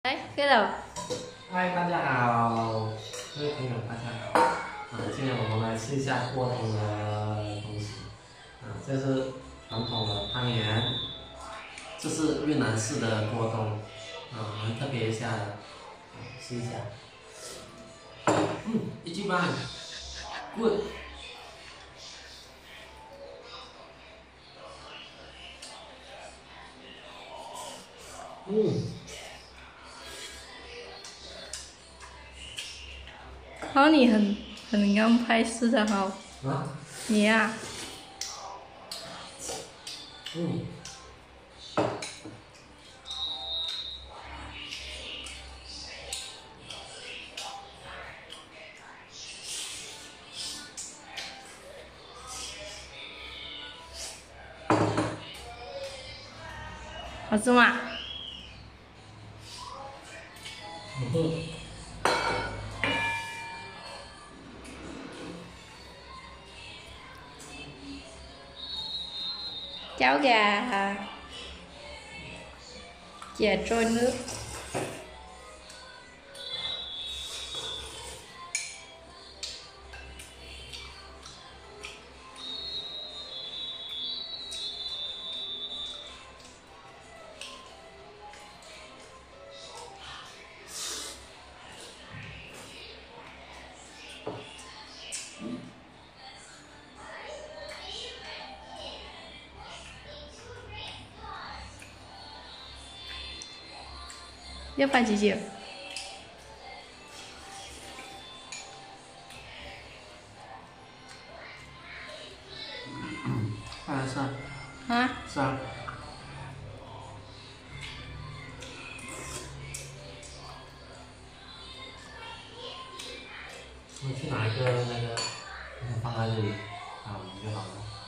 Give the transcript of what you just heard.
来，开了。 嗨，大家好，各位朋友，大家好。今天我们来吃一下过冬的东西。这是传统的汤圆，这是越南式的过冬，蛮特别一下的。试一下。一斤半，good。 好，你很刚拍摄的好。你呀、好吃吗？Cháo gà chè trôi nước. Giúp ba chị chịu. Sao? Hả? Sao? 我去拿一个那个，放在这里，就好了。